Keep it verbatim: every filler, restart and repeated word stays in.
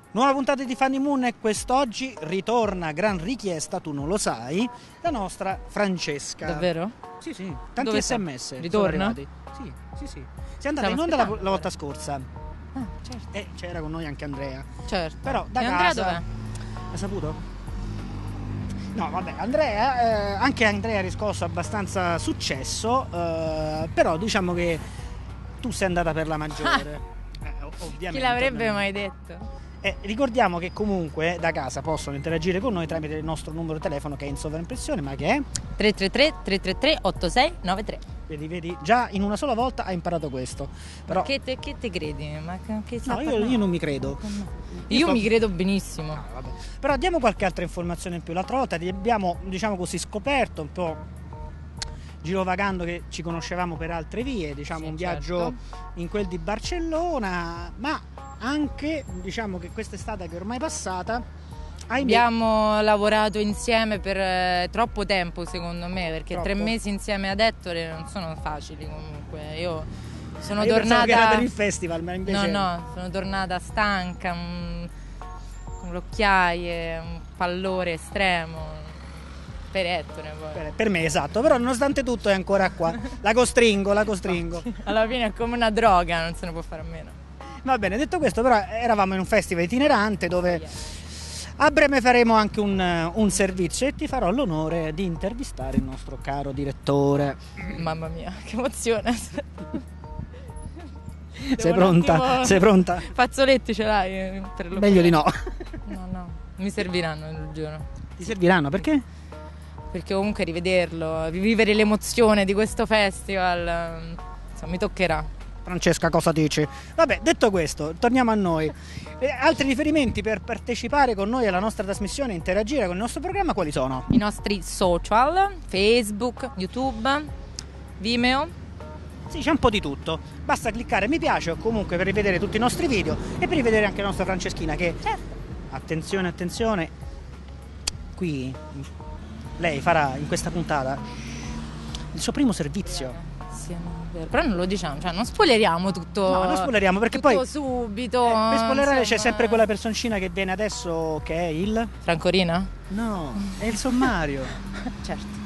Nuova puntata di Funny Moon e quest'oggi ritorna, gran richiesta, tu non lo sai, la nostra Francesca. Davvero? Sì, sì, tanti Dove sms. Ritorna? Sì, sì, sì. Sei andata Stiamo in onda la, aspettando, la volta scorsa. Ah, certo. E c'era con noi anche Andrea. Certo. Però da e casa... Andrea dov'è? Hai saputo? No, vabbè, Andrea, eh, anche Andrea ha riscosso abbastanza successo, eh, però diciamo che tu sei andata per la maggiore. Eh, ovviamente. Chi l'avrebbe ovviamente. mai detto? Eh, ricordiamo che comunque da casa possono interagire con noi tramite il nostro numero di telefono che è in sovraimpressione, ma che è? tre tre tre tre tre tre otto sei nove tre. Vedi, vedi, già in una sola volta hai imparato questo. Però... Ma che te, che te credi? Ma che, che No, io, io non mi credo. Io, io sto... mi credo benissimo. No, vabbè. Però diamo qualche altra informazione in più. L'altra volta ti abbiamo, diciamo così, scoperto un po' girovagando che ci conoscevamo per altre vie, diciamo sì, un viaggio certo. in quel di Barcellona, ma anche, diciamo che quest'estate che è ormai passata, abbiamo lavorato insieme per eh, troppo tempo secondo me, perché troppo. tre mesi insieme ad Ettore non sono facili comunque. Io sono io tornata che era per il festival, ma invece no no sono tornata stanca, un... con le occhiaie, un pallore estremo per Ettore poi. Per, per me esatto, però nonostante tutto è ancora qua, la costringo, la costringo. Alla fine è come una droga, non se ne può fare a meno. Va bene, detto questo, però eravamo in un festival itinerante dove yeah. a breve faremo anche un, un servizio e ti farò l'onore di intervistare il nostro caro direttore. Mamma mia, che emozione. Sei pronta? Attimo... Sei pronta? Fazzoletti ce l'hai? Per lo Meglio di no. No, no, mi serviranno, lo giuro. Ti serviranno, perché? Perché comunque rivederlo, rivivere l'emozione di questo festival, insomma, mi toccherà. Francesca, cosa dici? Vabbè, detto questo, torniamo a noi. Eh, altri riferimenti per partecipare con noi alla nostra trasmissione e interagire con il nostro programma quali sono? I nostri social, Facebook, YouTube, Vimeo. Sì, c'è un po' di tutto. Basta cliccare mi piace o comunque per rivedere tutti i nostri video e per rivedere anche la nostra Franceschina che... Certo. Attenzione, attenzione. Qui lei farà in questa puntata il suo primo servizio. Sì, però non lo diciamo, cioè non spoileriamo tutto. No, non spoileriamo perché tutto poi subito. Eh, per spoilerare insomma... c'è sempre quella personcina che viene adesso che è il Francorina? No, è il sommario. Certo.